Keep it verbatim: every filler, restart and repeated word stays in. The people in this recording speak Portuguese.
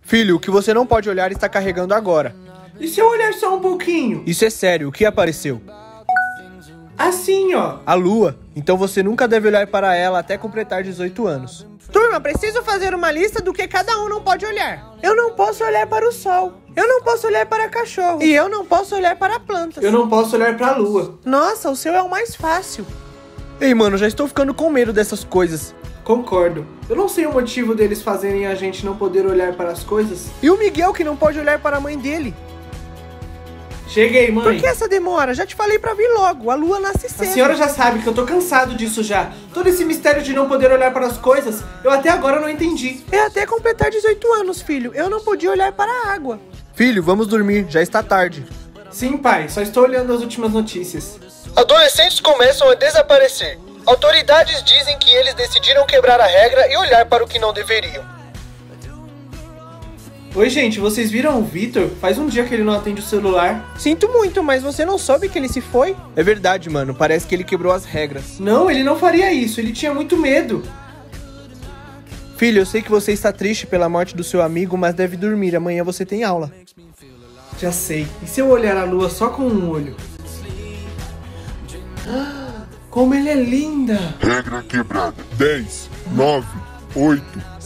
Filho, o que você não pode olhar está carregando agora. E se eu olhar só um pouquinho? Isso é sério, o que apareceu? Assim, ó. A lua. Então você nunca deve olhar para ela até completar dezoito anos. Turma, preciso fazer uma lista do que cada um não pode olhar. Eu não posso olhar para o sol. Eu não posso olhar para cachorro. E eu não posso olhar para plantas. Eu não posso olhar para a lua. Nossa, o seu é o mais fácil. Ei, mano, já estou ficando com medo dessas coisas. Concordo. Eu não sei o motivo deles fazerem a gente não poder olhar para as coisas. E o Miguel que não pode olhar para a mãe dele? Cheguei, mãe. Por que essa demora? Já te falei pra vir logo. A lua nasce cedo. A senhora já sabe que eu tô cansado disso já. Todo esse mistério de não poder olhar para as coisas, eu até agora não entendi. É até completar dezoito anos, filho. Eu não podia olhar para a água. Filho, vamos dormir. Já está tarde. Sim, pai. Só estou olhando as últimas notícias. Adolescentes começam a desaparecer. Autoridades dizem que eles decidiram quebrar a regra e olhar para o que não deveriam. Oi, gente, vocês viram o Vitor? Faz um dia que ele não atende o celular. Sinto muito, mas você não soube que ele se foi? É verdade, mano. Parece que ele quebrou as regras. Não, ele não faria isso. Ele tinha muito medo. Filho, eu sei que você está triste pela morte do seu amigo, mas deve dormir. Amanhã você tem aula. Já sei. E se eu olhar a lua só com um olho? Como ela é linda! Regra quebrada. dez, nove, oito,